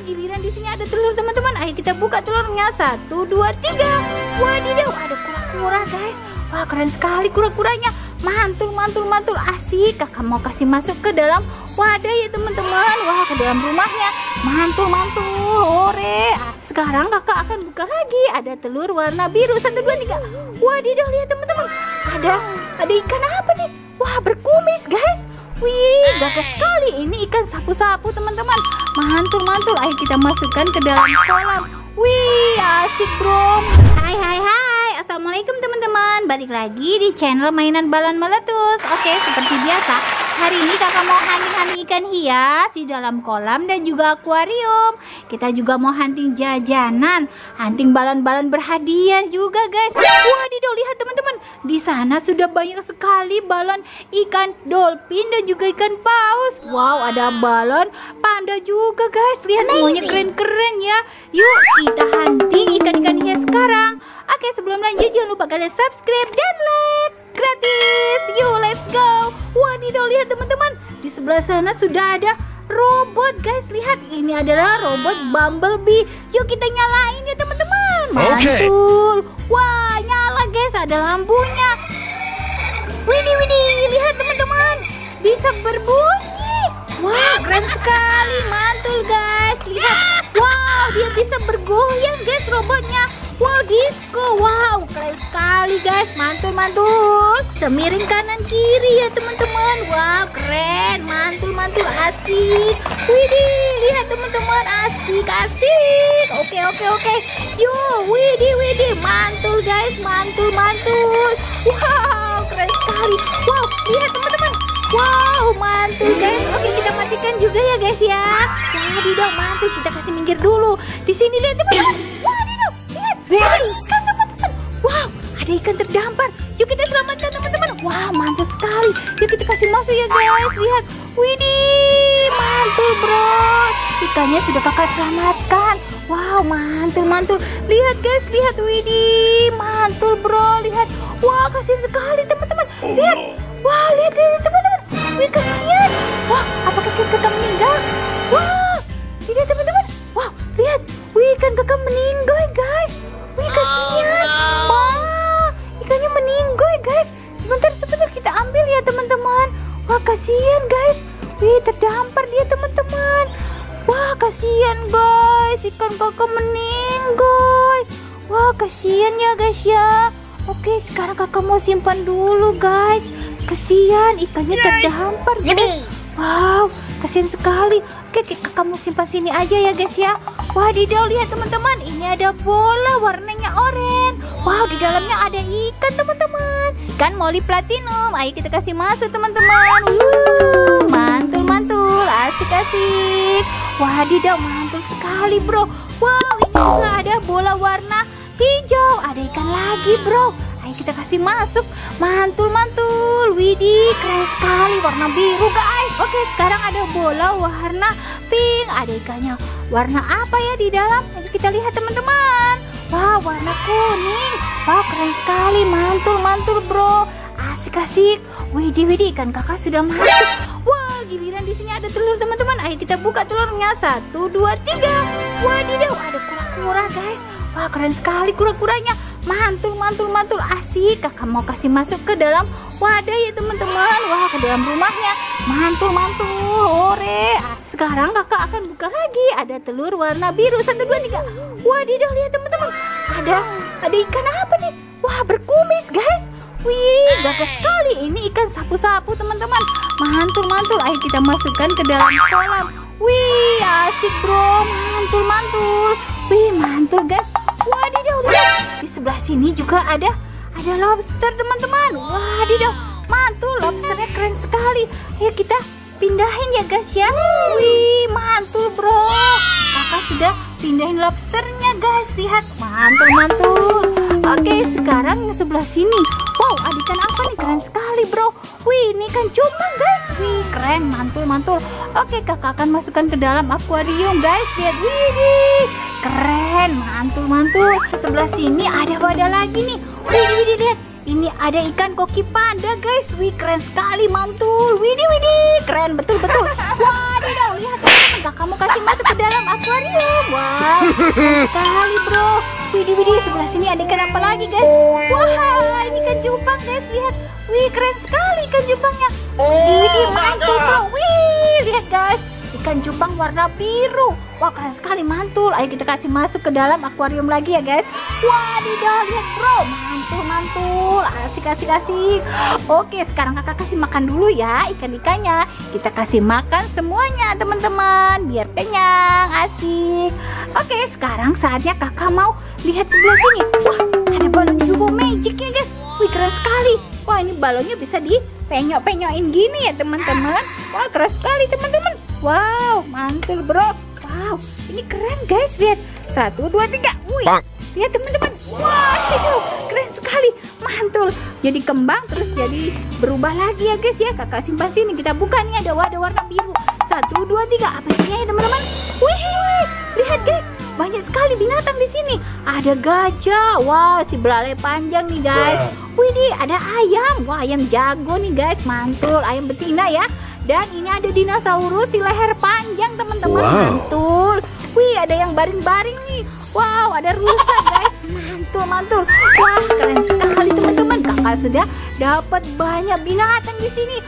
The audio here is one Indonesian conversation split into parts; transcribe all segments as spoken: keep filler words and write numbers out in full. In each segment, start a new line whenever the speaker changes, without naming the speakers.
giliran di sini ada telur teman-teman. Ayo kita buka telurnya. Satu, dua, tiga. Wadidaw, ada kura-kura guys. Wah, keren sekali kura-kuranya. Mantul, mantul, mantul. Asik. Kakak mau kasih masuk ke dalam wadah ya teman-teman. Wah, ke dalam rumahnya. Mantul, mantul. Ore. Sekarang kakak akan buka lagi. Ada telur warna biru. Satu, dua, tiga. Wadidaw, lihat teman-teman. Ada, ada ikan apa nih? Wah, berkumis guys. Wih, gagah sekali. Ini ikan sapu-sapu teman-teman. Mantul, mantul. Ayo kita masukkan ke dalam kolam. Wih, asik bro. Hai, hai, hai. Assalamualaikum teman-teman. Balik lagi di channel mainan balon meletus. Oke, seperti biasa, hari ini kakak mau hunting-hunting ikan hias di dalam kolam dan juga akuarium. Kita juga mau hunting jajanan, hunting balon-balon berhadiah juga guys. Wadidaw, lihat teman-teman. Di sana sudah banyak sekali balon ikan dolphin dan juga ikan paus. Wow, ada balon panda juga guys. Lihat semuanya keren-keren ya. Yuk kita hunting ikan-ikan hias sekarang. Oke, sebelum lanjut jangan lupa kalian subscribe dan like. Gratis. Yuk, let's go. Wadidaw, lihat teman-teman. Di sebelah sana sudah ada robot guys. Lihat, ini adalah robot Bumblebee. Yuk kita nyalain ya teman-teman. Mantul. Wah, nyala guys, ada lampunya. Widih, widih, lihat teman-teman. Bisa berbunyi. Wah, keren sekali. Mantul guys. Lihat. Wow, dia bisa bergoyang guys robotnya. Wow, disco. Wow, keren sekali guys. Mantul, mantul. Semiring kanan kiri ya teman-teman. Wow, keren. Mantul, mantul. Asik. Widih, lihat teman-teman. Asik, asik. Oke, oke, oke. Yuk, widih, widih. Mantul guys. Mantul, mantul. Wow, keren sekali. Wow, lihat teman-teman. Wow, mantul guys. Oke, kita matikan juga ya guys ya. Wadidaw, mantul. Kita kasih minggir dulu. Di sini lihat teman-teman. Wadidaw, lihat. Ada ikan teman-teman. Wow, ada ikan terdampar. Yuk kita selamatkan teman-teman. Wow, mantul sekali. Yuk kita kasih masuk ya guys. Lihat. Widih, mantul bro. Ikannya sudah kakak selamatkan. Wow, mantul, mantul. Lihat guys, lihat. Widih, mantul bro. Lihat. Wow, kasihan sekali teman-teman. Lihat. Wah, lihat, lihat teman-teman. Wih, kasihan. Wah, apakah ikan kakak meninggal? Wah, lihat teman-teman. Wah, lihat. Wih, ikan kakak meninggal guys. Wih, kasihan. Wah, ikannya meninggal guys. Sebentar, sebentar kita ambil ya teman-teman. Wah, kasihan guys. Wih, terdampar dia teman-teman. Wah, kasihan guys. Ikan kakak meninggal. Wah, kasihan ya guys ya. Oke, sekarang kakak mau simpan dulu guys. Kasihan ikannya terdampar guys. Wow, kasihan sekali. Oke, kakak mau simpan sini aja ya guys ya. Wadidaw, lihat teman-teman. Ini ada bola warnanya oranye. Wow, di dalamnya ada ikan teman-teman. Ikan Molly Platinum. Ayo kita kasih masuk teman-teman. Wuh, mantul, mantul. Asik, asik. Wadidaw, mantul sekali bro. Wow, ini juga ada bola warna hijau. Ada ikan lagi bro. Ayo kita kasih masuk. Mantul, mantul. Widih, keren sekali. Warna biru guys. Oke, sekarang ada bola warna pink. Ada ikannya warna apa ya di dalam? Ayo kita lihat teman-teman. Wah, warna kuning. Wah, keren sekali. Mantul, mantul bro. Asik, asik. Widih, widih, ikan kakak sudah masuk. Wah, giliran di sini ada telur teman-teman. Ayo kita buka telurnya. Satu, dua, tiga. Wadidaw, ada kura-kura guys. Wah, keren sekali kura-kuranya. Mantul, mantul, mantul. Asik. Kakak mau kasih masuk ke dalam wadah ya teman-teman. Wah, ke dalam rumahnya. Mantul, mantul. Ore. Sekarang kakak akan buka lagi. Ada telur warna biru. Satu, dua, tiga. Wadidaw, lihat teman-teman. Ada, ada ikan apa nih? Wah, berkumis guys. Wih, gagah sekali. Ini ikan sapu-sapu teman-teman. Mantul, mantul. Ayo kita masukkan ke dalam kolam. Wih, asik bro. Mantul, mantul. Wih, mantul guys. Wadidaw, lihat. Di sebelah sini juga ada ada lobster teman-teman. Wadidaw, mantul. Lobsternya keren sekali. Ayo kita pindahin ya guys ya. Wih, mantul bro. Kakak sudah pindahin lobsternya guys. Lihat, mantul, mantul. Oke, sekarang yang sebelah sini. Wow, ada ikan apa nih? Keren sekali bro. Wih, ini ikan cupang guys. Wih, keren. Mantul, mantul. Oke, kakak akan masukkan ke dalam akuarium guys. Lihat, wih, keren. Mantul, mantul. Sebelah sini ada wadah lagi nih. Wih, wih, lihat. Ini ada ikan koki panda guys. Wih, keren sekali. Mantul. Widih, widih. Keren, betul, betul. Wadidaw, lihat teman-teman. teman-teman. Kakak mau kasih masuk ke dalam akuarium. Wow, sekali bro. Widih, widih, sebelah sini ada ikan apa lagi guys? Wah, ini ikan cupang guys, lihat. Wih, keren sekali ikan cupangnya. Widih, mantul bro. Wih, lihat guys, ikan cupang warna biru. Wah, keren sekali, mantul. Ayo kita kasih masuk ke dalam akuarium lagi ya guys. Wadidaw, lihat bro, mantul, mantul. Asik, asik, asik. Oke, sekarang kakak kasih makan dulu ya ikan-ikannya. Kita kasih makan semuanya teman-teman, biar kenyang, asik. Oke, sekarang saatnya kakak mau lihat sebelah sini. Wah, ada balon Jumbo Magic ya guys. Wih, keren sekali. Wah, ini balonnya bisa dipenyok-penyokin gini ya teman-teman. Wah, keren sekali teman-teman. Wow, mantul bro. Wow, ini keren guys, lihat. Satu, dua, tiga. Wih, lihat teman-teman. Wah, itu keren sekali, mantul. Jadi kembang terus jadi berubah lagi ya guys ya. Kakak simpan sini, kita buka nih, ada wadah warna biru. Satu, dua, tiga. Apa isinya ya teman-teman? Wih, lihat guys, banyak sekali binatang di sini. Ada gajah, wow, si belalai panjang nih guys. Wih, nih ada ayam. Wah, ayam jago nih guys, mantul. Ayam betina ya. Dan ini ada dinosaurus si leher panjang teman-teman, wow. Mantul. Wih, ada yang baring-baring nih. Wow, ada rusa guys, mantul, mantul. Wah, keren sekali teman-teman. Kakak sudah dapat banyak binatang di sini.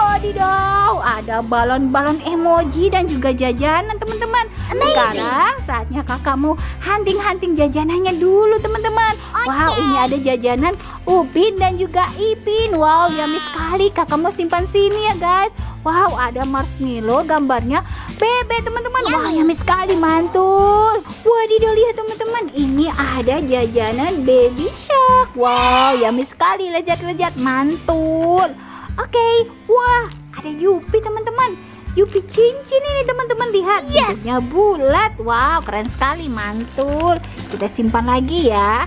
Wadidaw, ada balon-balon emoji dan juga jajanan teman-teman. Sekarang saatnya kakak mau hunting-hunting jajanannya dulu teman-teman. Okay. Wow, ini ada jajanan Upin dan juga Ipin. Wow, yummy sekali. Kakak mau simpan sini ya guys. Wow, ada marshmallow gambarnya bebek teman-teman. Wah, yummy sekali, mantul. Wadidaw, lihat teman-teman, ini ada jajanan Baby Shark. Wow, yummy sekali, lezat-lezat, mantul. Oke, okay. Wah, ada Yupi teman-teman. Yupi cincin ini teman-teman, lihat.
Yes.
Bentuknya bulat. Wow, keren sekali, mantul. Kita simpan lagi ya.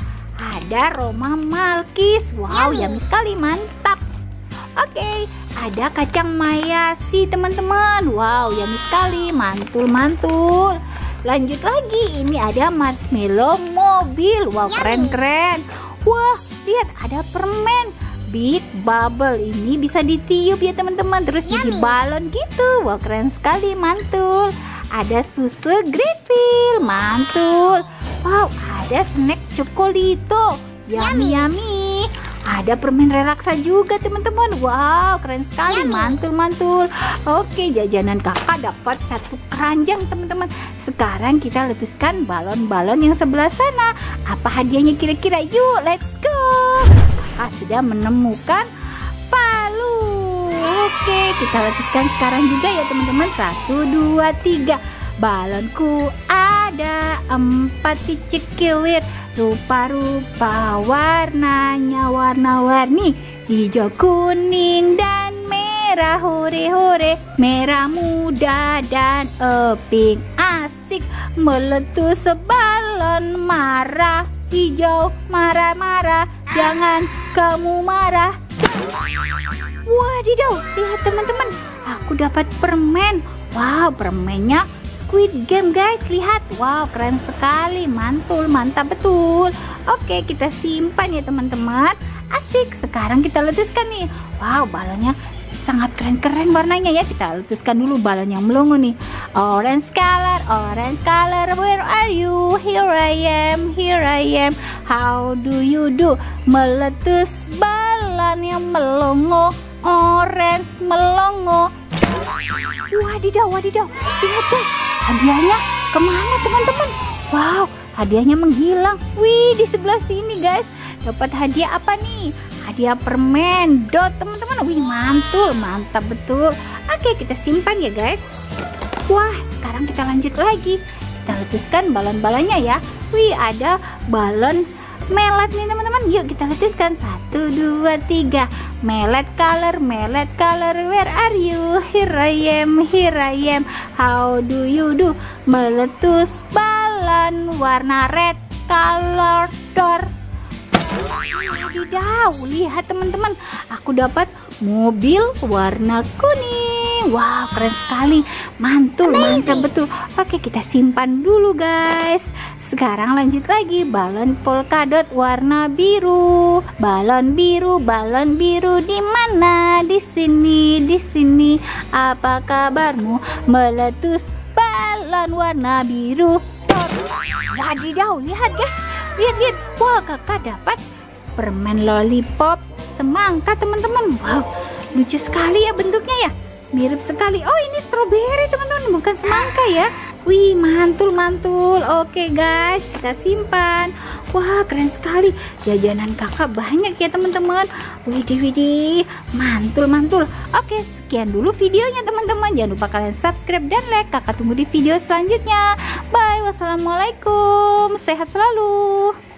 Ada Roma Malkis. Wow, yummy sekali, mantap. Oke, okay, ada kacang mayasi teman-teman. Wow, yummy sekali, mantul, mantul. Lanjut lagi, ini ada marshmallow mobil. Wow, keren-keren. Wah, lihat ada permen Big Bubble. Ini bisa ditiup ya teman-teman, terus yummy. Jadi balon gitu. Wow, keren sekali, mantul. Ada susu Greenfield, mantul. Wow, ada snack Chocolito. Yummy, yummy. Ada permen relaksa juga teman-teman. Wow, keren sekali, mantul, mantul. Oke, jajanan kakak dapat satu keranjang teman-teman. Sekarang kita letuskan balon-balon yang sebelah sana. Apa hadiahnya kira-kira? Yuk, let's go. Kakak sudah menemukan palu. Oke, kita letuskan sekarang juga ya teman-teman. Satu, dua, tiga. Balonku ada empat titik kilir. Rupa-rupa warnanya warna-warni, hijau, kuning, dan merah. Hore-hore, merah muda dan pink. Asik meletus balon marah. Hijau marah-marah, jangan kamu marah. Wadidaw, lihat teman-teman, aku dapat permen. Wow, permennya Squid Game guys, lihat. Wow, keren sekali, mantul, mantap betul. Oke, kita simpan ya teman-teman. Asik, sekarang kita letuskan nih. Wow, balonnya sangat keren-keren warnanya ya. Kita letuskan dulu balon yang melongo nih. Orange color, orange color, where are you? Here I am, here I am. How do you do? Meletus balon yang melongo, orange melongo. Wadidaw, wadidaw, lihat guys, hadiahnya kemana teman-teman? Wow, hadiahnya menghilang. Wih, di sebelah sini guys, dapat hadiah apa nih? Hadiah permen dot teman-teman. Wih, mantul, mantap betul. Oke, kita simpan ya guys. Wah, sekarang kita lanjut lagi. Kita letuskan balon-balonnya ya. Wih, ada balon melet nih teman-teman. Yuk kita letuskan. Satu, dua, tiga. Melet color, melet color, where are you? Here I am, here I am. How do you do? Meletus balon warna red color door. Wadidaw, lihat teman-teman, aku dapat mobil warna kuning. Wow, keren sekali, mantul, mantap betul. Oke, kita simpan dulu guys. Sekarang lanjut lagi, balon polkadot warna biru. Balon biru, balon biru di mana? Di sini, di sini. Apa kabarmu? Meletus balon galon warna biru. Wadidaw, lihat guys, lihat lihat. Wah, kakak dapat permen lollipop semangka teman-teman. Wow, lucu sekali ya bentuknya ya, mirip sekali. Oh, ini stroberi teman-teman, bukan semangka ya. Wih, mantul mantul. Oke guys, kita simpan. Wah, keren sekali, jajanan kakak banyak ya teman-teman. Widih widih, mantul mantul. Oke, sekian dulu videonya teman-teman. Jangan lupa kalian subscribe dan like. Kakak tunggu di video selanjutnya. Bye, wassalamualaikum, sehat selalu.